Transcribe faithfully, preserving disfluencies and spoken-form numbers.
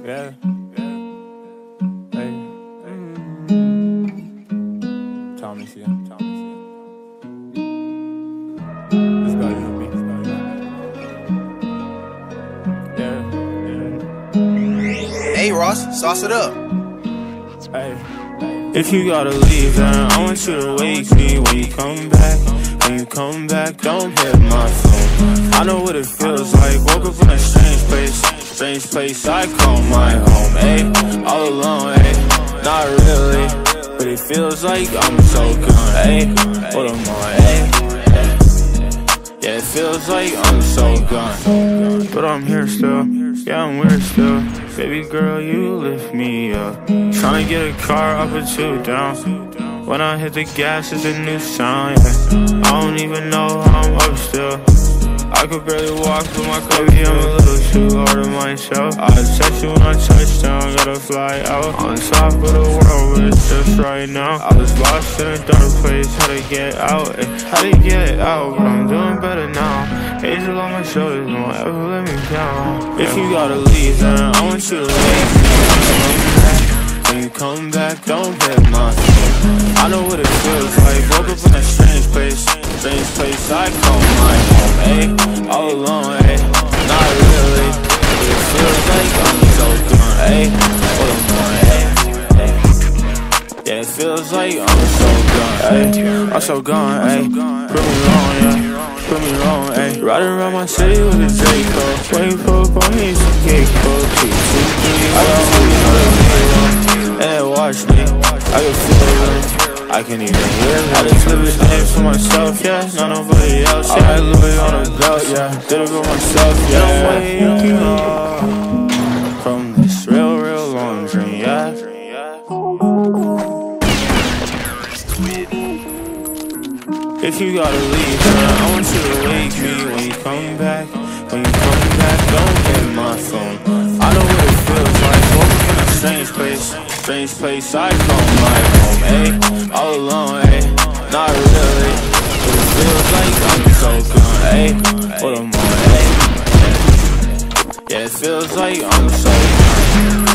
Yeah. Hey. Mm. Thomas here. Thomas here. Let's go to the beat. Let's go to the beat. Yeah. Yeah. Hey Ross, sauce it up. Hey. If you gotta leave, then I want you to wake me when you come back. When you come back, don't hit my phone. I know what it feels like. Woke up in a strange place, strange place I call my home. Ayy, all alone, ayy, not really, but it feels like I'm so gone. Ayy, what am I? Ayy, yeah, it feels like I'm so gone, but I'm here still. Yeah, I'm weird still. Baby girl, you lift me up. Tryna get a car up or two down. When I hit the gas, it's a new sound, yeah. I don't even know how I'm up still. I could barely walk, but my baby, I'm a little too hard on myself. I text you when I touch down, gotta fly out on top of the world, but it's just right now. I was lost in a dark place, how to get out, eh? How to get out, but I'm doing better now. Angel on my shoulders, don't ever let me down. If you gotta leave, then I want you to leave me. When you come back, don't hit my phone. I know what it feels like. Woke up in a strange place, strange place I call my home. Ayy, all alone, ayy, not really, but it feels like I'm so gone. Ayy, what am I? Ayy, yeah, it feels like I'm so gone. Ayy, I'm so gone. Ayy, prove me wrong, yeah, prove me wrong. Ayy, riding around my city with a Draco, waiting for a pony to get cold. Two, two, three, I got all these other people. And watch me, I can feel it, I can even hear it. I just live this name for myself, yeah, not nobody else, yeah. I had Louis on a belt, yeah, did it for myself, yeah. I'm waking up from this real, real long dream, yeah. If you gotta leave, then I want you to wake me when you come back. When you come back, don't hit my phone. I know what it feels like, woke in a strange place, strange place I call my home. Ayy, all alone, ayy, not really, but it feels like I'm so gone. Ayy, what am I? Ayy, yeah, it feels like I'm so gone.